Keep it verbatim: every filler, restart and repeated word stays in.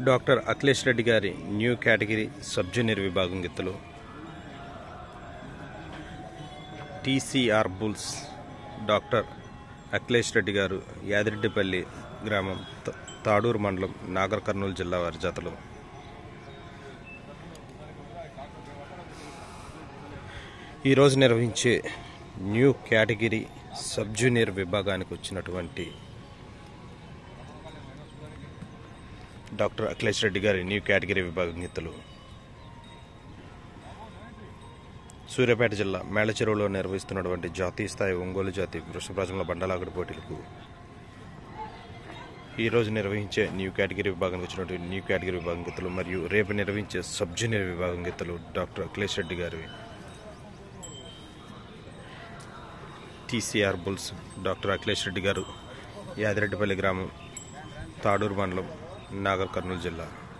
doctor Akhilesh Reddy గారి new category sub junior విభాగం గిత్తలు TCR bulls doctor Akhilesh Reddy గారు యాదిరెడ్డిపల్లి గ్రామం తాడూరు మండలం నాగర్ కర్నూలు జిల్లా వారి జతలు ఈరోజు నిర్వహించే న్యూ కేటగిరీ సబ్ జూనియర్ విభాగానికి వచ్చినటువంటి డాక్టర్ అఖిలేష్ రెడ్డి గారి న్యూ కేటగిరీ విభాగం గిత్తలు సూర్యాపేట జిల్లా మెల్లచెరువులో నిర్వహిస్తున్నటువంటి జాతీయ స్థాయి ఒంగోలు జాతి వృషభరాజముల బండలాగడి పోటీలకు ఈరోజు నిర్వహించే న్యూ కేటగిరీ విభాగానికి వచ్చినటువంటి న్యూ కేటగిరీ విభాగం గిత్తలు మరియు రేపు నిర్వహించే సబ్ జూనియర్ విభాగం గిత్తలు డాక్టర్ అఖిలేష్ రెడ్డి గారి TCR bulls doctor Akhilesh Reddy గారు యాదిరెడ్డిపల్లి గ్రామం తాడూరు మండలం నాగర్ కర్నూలు జిల్లా